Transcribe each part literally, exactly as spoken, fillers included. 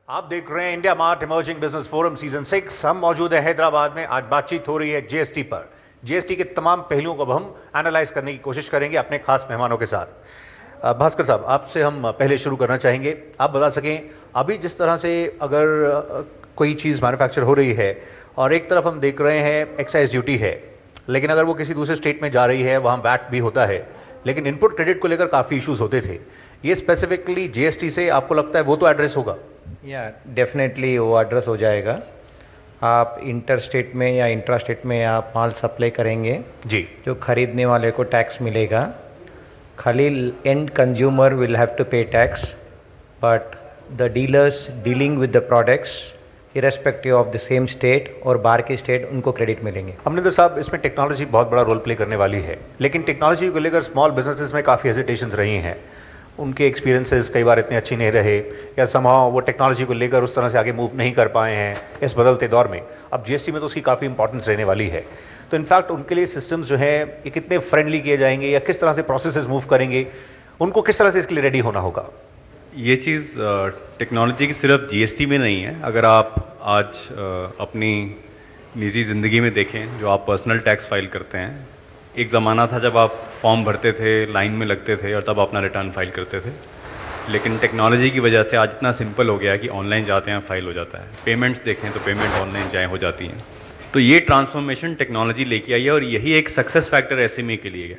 आप देख रहे हैं India Mart emerging business forum season six. हम मौजूद हैं हैदराबाद में। आज बातचीत हो रही है जीएसटी पर। जीएसटी के तमाम पहलुओं को हम एनालाइज करने की कोशिश करेंगे अपने खास मेहमानों के साथ। भास्कर साहब, आपसे हम पहले शुरू करना चाहेंगे। आप बता सकें अभी जिस तरह से अगर कोई चीज़ मैन्युफैक्चर हो रही है और एक तरफ हम देख रहे हैं एक्साइज ड्यूटी है, लेकिन अगर वो किसी दूसरे स्टेट में जा रही है वहाँ वैट भी होता है, लेकिन इनपुट क्रेडिट को लेकर काफ़ी इश्यूज होते थे। ये स्पेसिफिकली जीएसटी से आपको लगता है वो तो एड्रेस होगा? या डेफिनेटली वो एड्रेस हो जाएगा। आप इंटर स्टेट में या इंट्रा स्टेट में आप माल सप्लाई करेंगे जी, जो खरीदने वाले को टैक्स मिलेगा। खाली end consumer will have to pay tax, but the dealers dealing with the products irrespective of the same state और बाहर के स्टेट, उनको क्रेडिट मिलेंगे। अमरिंदर साहब, इसमें टेक्नोलॉजी बहुत बड़ा रोल प्ले करने वाली है, लेकिन टेक्नोलॉजी को लेकर स्मॉल बिजनेसेस में काफ़ी हेजिटेशंस रही हैं। उनके एक्सपीरियंसेस कई बार इतने अच्छे नहीं रहे, या समहाउ वो टेक्नोलॉजी को लेकर उस तरह से आगे मूव नहीं कर पाए हैं इस बदलते दौर में। अब जीएसटी में तो उसकी काफ़ी इंपॉर्टेंस रहने वाली है, तो इनफैक्ट उनके लिए सिस्टम्स जो हैं ये कितने फ्रेंडली किए जाएंगे या किस तरह से प्रोसेसेस मूव करेंगे, उनको किस तरह से इसके लिए रेडी होना होगा? ये चीज़ टेक्नोलॉजी की सिर्फ जीएसटी में नहीं है। अगर आप आज अपनी निजी ज़िंदगी में देखें, जो आप पर्सनल टैक्स फाइल करते हैं, एक ज़माना था जब आप फॉर्म भरते थे, लाइन में लगते थे और तब अपना रिटर्न फाइल करते थे, लेकिन टेक्नोलॉजी की वजह से आज इतना सिंपल हो गया है कि ऑनलाइन जाते हैं फाइल हो जाता है। पेमेंट्स देखें तो पेमेंट ऑनलाइन जाए हो जाती हैं। तो ये ट्रांसफॉर्मेशन टेक्नोलॉजी लेके आई है और यही एक सक्सेस फैक्टर एसएमई के लिए है।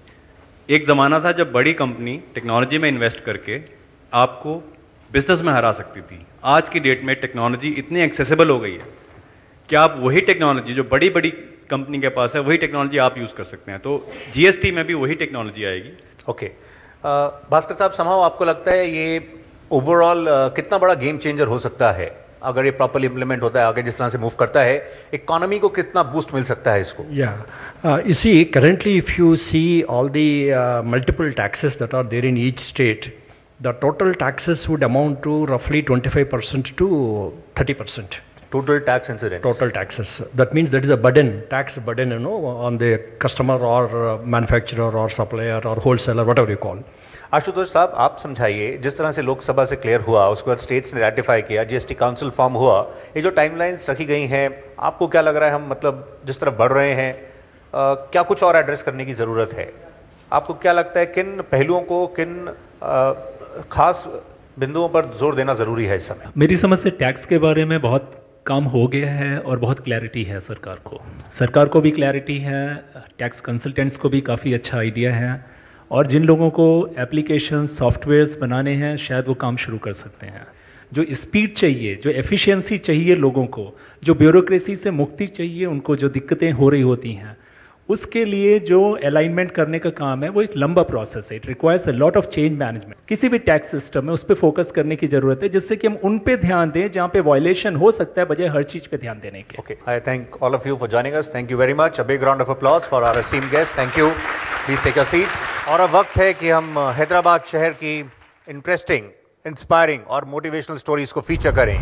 एक ज़माना था जब बड़ी कंपनी टेक्नोलॉजी में इन्वेस्ट करके आपको बिजनेस में हरा सकती थी। आज की डेट में टेक्नोलॉजी इतनी एक्सेसिबल हो गई है कि आप वही टेक्नोलॉजी जो बड़ी बड़ी कंपनी के पास है, वही टेक्नोलॉजी आप यूज़ कर सकते हैं। तो जीएसटी में भी वही टेक्नोलॉजी आएगी। ओके, भास्कर साहब, समहाउ आपको लगता है ये ओवरऑल uh, कितना बड़ा गेम चेंजर हो सकता है अगर ये प्रॉपर्ली इंप्लीमेंट होता है, आगे जिस तरह से मूव करता है, इकोनॉमी को कितना बूस्ट मिल सकता है इसको? या you see currently if you see all the multiple taxes that are there in each state, the total taxes would amount to roughly twenty-five percent to thirty percent. Total tax incidence. Total taxes. That means that is a burden, tax burden, you know, on the customer or uh, manufacturer or supplier or wholesaler, whatever you call. Ashutosh साहब, आप समझाइए, जिस तरह से लोकसभा से clear हुआ, उसके बाद स्टेट्स ने रेटिफाई किया, जीएसटी काउंसिल फॉर्म हुआ, ये जो टाइमलाइंस रखी गई हैं, आपको क्या लग रहा है हम मतलब जिस तरफ बढ़ रहे हैं, आ, क्या कुछ और एड्रेस करने की ज़रूरत है? आपको क्या लगता है किन पहलुओं को, किन आ, खास बिंदुओं पर जोर देना ज़रूरी है इस समय? मेरी समझ से टैक्स के बारे में बहुत काम हो गया है और बहुत क्लैरिटी है सरकार को। सरकार को भी क्लैरिटी है, टैक्स कंसल्टेंट्स को भी काफ़ी अच्छा आइडिया है, और जिन लोगों को एप्लीकेशन सॉफ्टवेयर्स बनाने हैं शायद वो काम शुरू कर सकते हैं। जो स्पीड चाहिए, जो एफिशिएंसी चाहिए लोगों को, जो ब्यूरोक्रेसी से मुक्ति चाहिए उनको, जो दिक्कतें हो रही होती हैं, उसके लिए जो अलाइनमेंट करने का काम है वो एक लंबा प्रोसेस है। It requires a lot of change management. किसी भी टैक्स सिस्टम में उस पर फोकस करने की जरूरत है, जिससे कि हम उन पे ध्यान दें जहां पे वायलेशन हो सकता है, बजाय हर चीज पे ध्यान देने के। Okay, I thank all of you for joining us. Thank you very much. A big round of applause for our esteemed guest. Thank you. Please take your seats. और अब वक्त है कि हम हैदराबाद शहर की इंटरेस्टिंग, इंस्पायरिंग और मोटिवेशनल स्टोरीज को फीचर करें।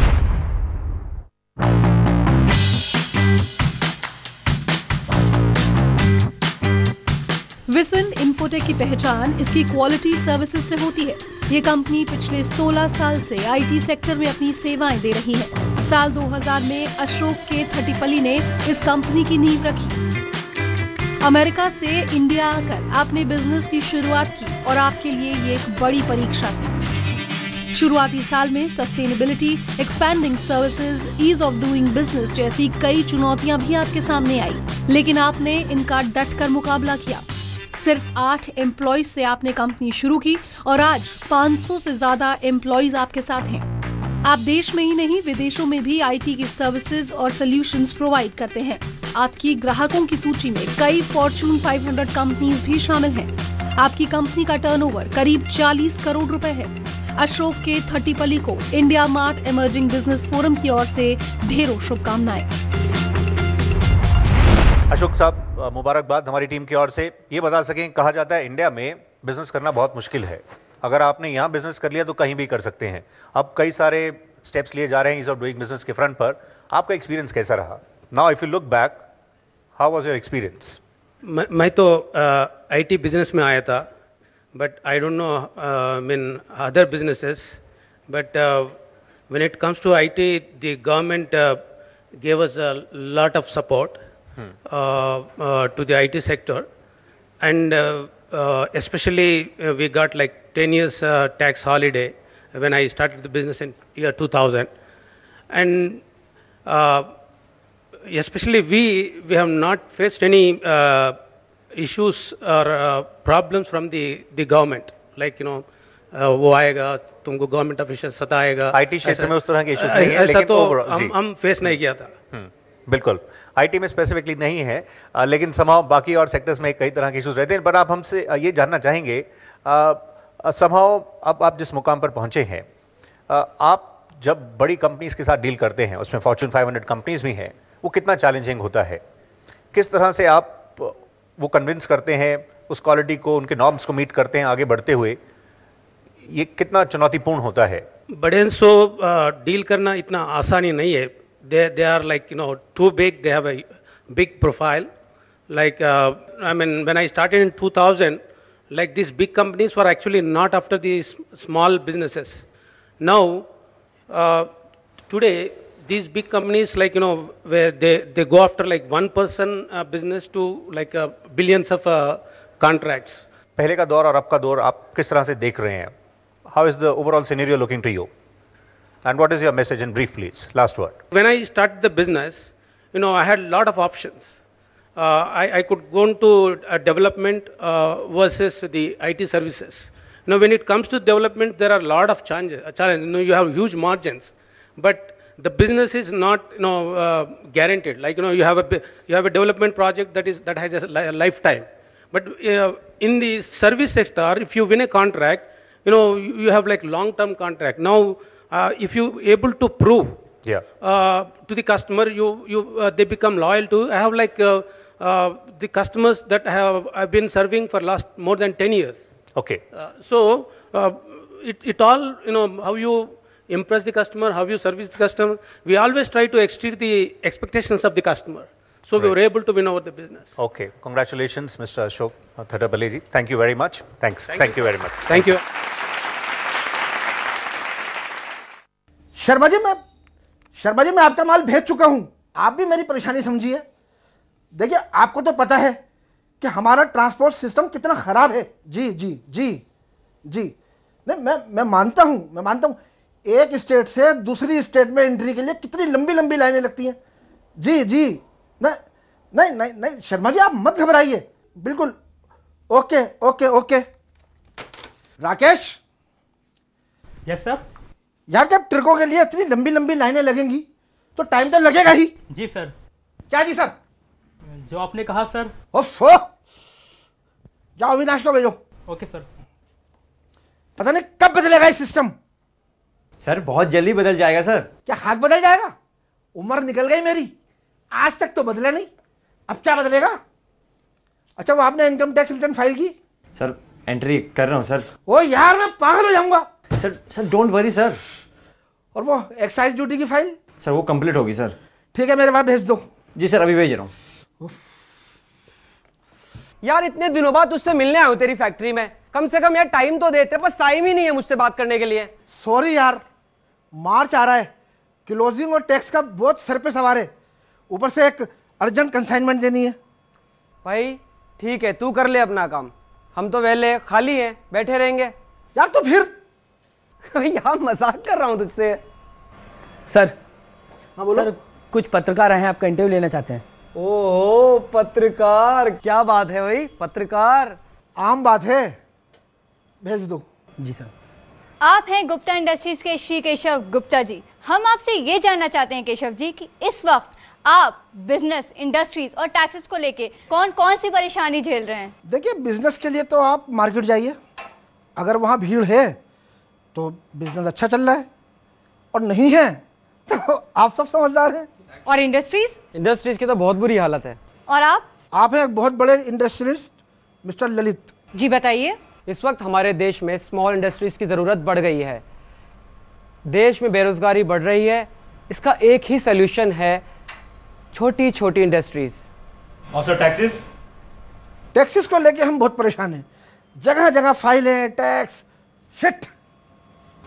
विसन इन्फोटेक की पहचान इसकी क्वालिटी सर्विसेज से होती है। ये कंपनी पिछले सोलह साल से आईटी सेक्टर में अपनी सेवाएं दे रही है। साल दो हज़ार में अशोक के थट्टीपली ने इस कंपनी की नींव रखी। अमेरिका से इंडिया आकर आपने बिजनेस की शुरुआत की और आपके लिए ये एक बड़ी परीक्षा थी। शुरुआती साल में sustainability, expanding services, ease of doing business जैसी कई चुनौतियां भी आपके सामने आई, लेकिन आपने इनका डट कर मुकाबला किया। सिर्फ आठ एम्प्लॉयज से आपने कंपनी शुरू की और आज पाँच सौ से ज्यादा एम्प्लॉयज आपके साथ हैं। आप देश में ही नहीं विदेशों में भी आईटी की सर्विसेज और सॉल्यूशंस प्रोवाइड करते हैं। आपकी ग्राहकों की सूची में कई फॉर्च्यून पाँच सौ कंपनीज भी शामिल हैं। आपकी कंपनी का टर्नओवर करीब चालीस करोड़ रुपए है। अशोक के थट्टीपली को India Mart emerging business forum की ओर से ढेरों शुभकामनाएं। अशोक साहब, मुबारकबाद हमारी टीम की ओर से। ये बता सकें, कहा जाता है इंडिया में बिजनेस करना बहुत मुश्किल है। अगर आपने यहाँ बिजनेस कर लिया तो कहीं भी कर सकते हैं। अब कई सारे स्टेप्स लिए जा रहे हैं ईज ऑफ डूइंग बिजनेस के फ्रंट पर। आपका एक्सपीरियंस कैसा रहा? Now if you look back, how was your experience? मैं तो आईटी बिजनेस में आया था, but I don't know mean other businesses, but when it comes to I T, the government uh, gave us a lot of support hmm. uh, uh, to the I T sector, and uh, uh, especially uh, we got like ten years uh, tax holiday when I started the business in year two thousand, and uh, especially we we have not faced any uh, issues or uh, problems from the the government, like you know uh, वो आएगा तुमको government official सताएगा। IT क्षेत्र में उस तरह के issues नहीं है, ऐसा लेकिन तो overall, हम हम फेस नहीं किया था। बिल्कुल, आईटी में स्पेसिफिकली नहीं है, आ, लेकिन समाव बाकी और सेक्टर्स में कई तरह के इश्यूज रहते हैं। पर आप हमसे ये जानना चाहेंगे, समाव अब आप जिस मुकाम पर पहुंचे हैं, आ, आप जब बड़ी कंपनीज के साथ डील करते हैं, उसमें फॉर्चून फाइव हंड्रेड कंपनीज भी हैं, वो कितना चैलेंजिंग होता है? किस तरह से आप वो कन्विंस करते हैं, उस क्वालिटी को, उनके नॉर्म्स को मीट करते हैं आगे बढ़ते हुए? ये कितना चुनौतीपूर्ण होता है? बड़े सो डील करना इतना आसानी नहीं है। They they are like you know too big, they have a big profile. Like I mean when I started in two thousand, like these big companies were actually not after these small businesses. Now uh, today these big companies, like you know, where they they go after like one person uh, business to like uh, billions of uh, contracts. पहले का दौर और अब का दौर आप किस तरह से देख रहे हैं? How is the overall scenario looking to you? And what is your message in brief, please? Last word. When I started the business, you know, I had a lot of options. Uh, I, I could go into uh, development uh, versus the I T services. You know, when it comes to development, there are a lot of challenges. Challenge. You know, you have huge margins, but the business is not, you know, uh, guaranteed. Like you know, you have a you have a development project that is that has a, li a lifetime. But uh, in the service sector, if you win a contract, you know, you, you have like long-term contract. Now, uh, if you able to prove yeah. uh, to the customer, you you uh, they become loyal to. I have like uh, uh, the customers that have I've been serving for last more than ten years. Okay. Uh, so uh, it it all, you know, how you impress the customer, how you service the customer. We always try to exceed the expectations of the customer. So right. we were able to win over the business. Okay. Congratulations, Mister Ashok Thadabaleji. Thank you very much. Thanks. Thank, Thank you. you very much. Thank you. Sharma ji, मैं शर्मा जी मैं आपका माल भेज चुका हूं, आप भी मेरी परेशानी समझिए। देखिए, आपको तो पता है कि हमारा ट्रांसपोर्ट सिस्टम कितना खराब है। जी जी जी जी नहीं, मैं मैं मानता हूं मैं मानता हूं एक स्टेट से दूसरी स्टेट में एंट्री के लिए कितनी लंबी लंबी लाइनें लगती हैं। जी जी नहीं नहीं नहीं नहीं शर्मा जी, आप मत घबराइए, बिल्कुल okay okay okay. Rakesh. Yes sir. यार, जब ट्रकों के लिए इतनी लंबी लंबी लाइनें लगेंगी तो टाइम तो लगेगा ही। जी सर। क्या जी सर? जो आपने कहा सर। ओफ, जाओ अविनाश को भेजो। Okay sir. पता नहीं कब बदलेगा ये सिस्टम। सर बहुत जल्दी बदल जाएगा सर। क्या हाथ बदल जाएगा? उम्र निकल गई मेरी, आज तक तो बदला नहीं, अब क्या बदलेगा? अच्छा, वो आपने इनकम टैक्स रिटर्न फाइल की? सर एंट्री कर रहा हूँ सर। ओ यार, मैं पागल हो जाऊंगा। Sir sir don't worry sir. और वो एक्साइज ड्यूटी की फाइल? सर वो कंप्लीट होगी सर। ठीक है, मेरे पास भेज दो। जी सर, अभी भेज रहा हूँ। यार, इतने दिनों बाद उससे मिलने आया हूँ तेरी फैक्ट्री में, कम से कम यार टाइम तो देते। बस टाइम ही नहीं है मुझसे बात करने के लिए। सॉरी यार, मार्च आ रहा है, क्लोजिंग और टैक्स का बहुत सर पे सवार है, ऊपर से एक अर्जेंट कंसाइनमेंट देनी है। भाई ठीक है, तू कर ले अपना काम, हम तो वेले खाली हैं, बैठे रहेंगे। यार तो फिर यार मजाक कर रहा हूँ तुझसे। सर। हाँ बोलो। सर, कुछ पत्रकार आए हैं, आपका इंटरव्यू लेना चाहते हैं। ओहो, पत्रकार, क्या बात है भाई, पत्रकार। आम बात है, भेज दो। जी सर। आप हैं गुप्ता इंडस्ट्रीज के श्री केशव गुप्ता जी। हम आपसे ये जानना चाहते हैं केशव जी कि इस वक्त आप बिजनेस, इंडस्ट्रीज और टैक्सेस को लेके कौन कौन सी परेशानी झेल रहे हैं? देखिए, बिजनेस के लिए तो आप मार्केट जाइए, अगर वहाँ भीड़ है तो बिजनेस अच्छा चल रहा है, और नहीं है तो आप सब समझदार हैं। और इंडस्ट्रीज? इंडस्ट्रीज की तो बहुत बुरी हालत है। और आप? आप हैं एक बहुत बड़े इंडस्ट्रियलिस्ट, मिस्टर ललित जी। बताइए। इस वक्त हमारे देश में स्मॉल इंडस्ट्रीज की ज़रूरत बढ़ गई है, देश में बेरोजगारी बढ़ रही है, इसका एक ही सलूशन है, छोटी छोटी इंडस्ट्रीज। और सर टैक्सेस? टैक्सेस को लेके हम बहुत परेशान हैं, जगह जगह फाइलें, टैक्स, शिट।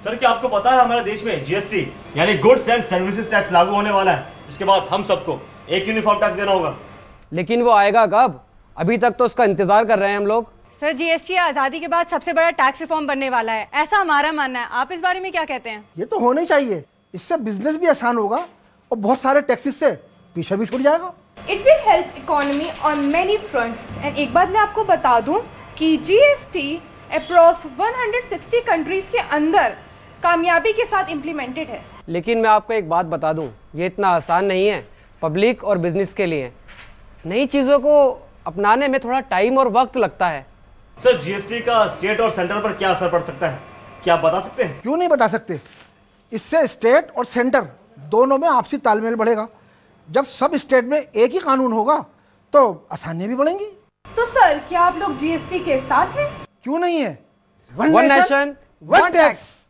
सर क्या आपको पता है हमारे देश में जीएसटी यानी गुड्स एंड सर्विसेज टैक्स लागू होने वाला है। इसके बाद हम सबको एक यूनिफॉर्म टैक्स देना होगा। लेकिन वो आएगा कब? अभी तक तो उसका इंतजार कर रहे हैं हम लोग। सर जीएसटी आज़ादी के बाद सबसे बड़ा टैक्स रिफॉर्म बनने वाला है, ऐसा हमारा मानना है। आप इस बारे में क्या कहते हैं? ये तो होना ही चाहिए, इससे बिजनेस भी आसान होगा और बहुत सारे टैक्सेस से पीछे भी छूट जाएगा। It will help economy on many fronts. And एक बात मैं आपको बता दूं कि जीएसटी अप्रॉक्स एक सौ साठ कंट्रीज के अंदर कामयाबी के साथ इम्प्लीमेंटेड है। लेकिन मैं आपको एक बात बता दूं, ये इतना आसान नहीं है पब्लिक और बिजनेस के लिए। नई चीज़ों को अपनाने में थोड़ा टाइम और वक्त लगता है। सर जीएसटी का स्टेट और सेंटर पर क्या असर पड़ सकता है, क्या आप बता सकते हैं? क्यों नहीं बता सकते। इससे स्टेट और सेंटर दोनों में आपसी तालमेल बढ़ेगा। जब सब स्टेट में एक ही कानून होगा तो आसानियां भी बढ़ेंगी। तो सर क्या आप लोग जीएसटी के साथ हैं? क्यों नहीं है। One nation one tax.